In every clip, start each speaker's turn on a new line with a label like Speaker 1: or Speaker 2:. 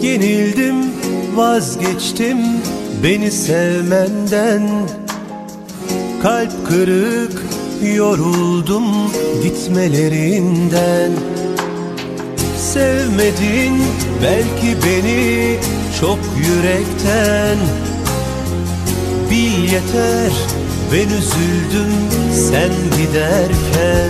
Speaker 1: Yenildim, vazgeçtim beni sevmenden. Kalp kırık, yoruldum gitmelerinden. Sevmedin belki beni çok yürekten. Bil yeter, ben üzüldüm sen giderken.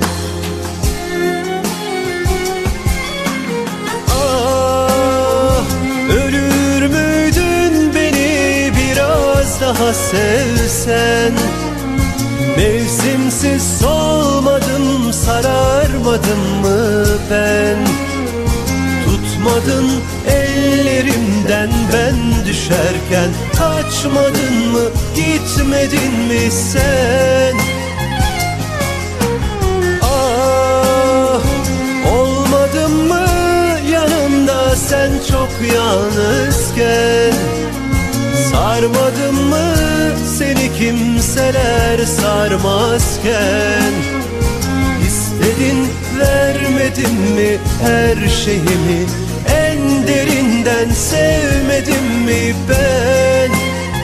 Speaker 1: Ah, ölür müydün beni biraz daha sevsen? Mevsimsiz solmadım, sararmadım mı ben? Tutmadın ellerimden ben düşerken. Kaçmadın mı, gitmedin mi sen? Ah, olmadın mı yanımda sen çok yalnızken? Sarmadın mı seni kimseler sarmazken? İstedin, vermedim mi her şeyimi? En derinden sevmedim mi ben?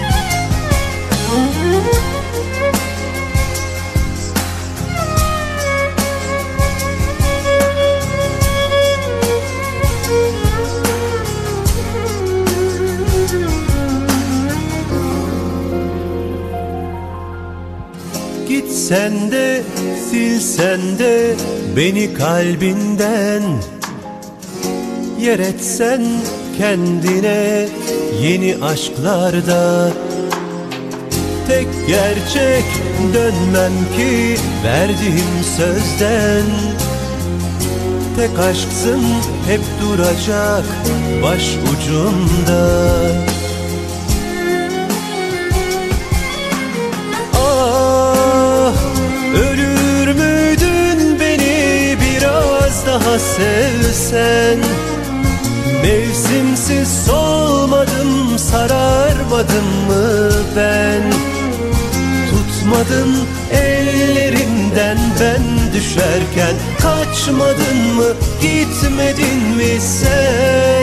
Speaker 1: Gitsen de silsen de beni kalbinden. Yer etsen kendine yeni aşklarda. Tek gerçek dönmem ki verdiğim sözden. Tek aşksın hep duracak baş ucumda. Ölür müydün beni biraz daha sevsen? Mevsimsiz solmadım, sararmadım mı ben? Tutmadın ellerimden ben düşerken. Kaçmadın mı, gitmedin mi sen?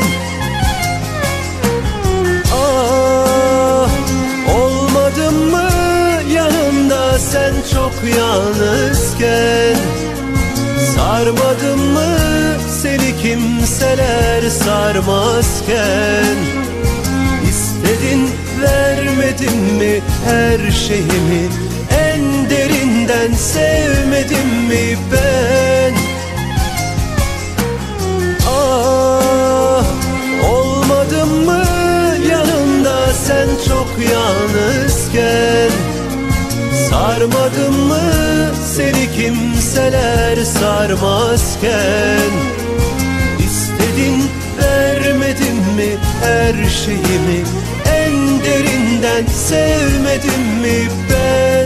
Speaker 1: Ah, olmadın mı yanımda sen çok yalnızken? Sarmadın mı seni kimseler sarmazken? İstedin, vermedim mi her şeyimi? En derinden sevmedim mi ben? Ah, olmadın mı yanımda sen çok yalnızken? Sarmadın mı seni kimseler sarmazken? İstedin, vermedim mi her şeyimi? En derinden sevmedim mi ben?